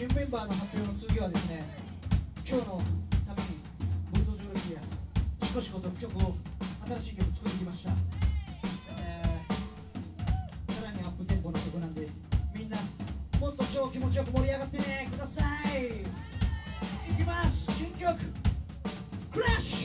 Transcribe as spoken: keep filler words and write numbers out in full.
新メンバーの発表の次はですね、今日のためにブートジョロキアシコシコと曲を新しい曲作ってきました。えー、さらにアップテンポの曲なんで、みんなもっと超気持ちよく盛り上がってねください。いきます、新曲クラッシュ。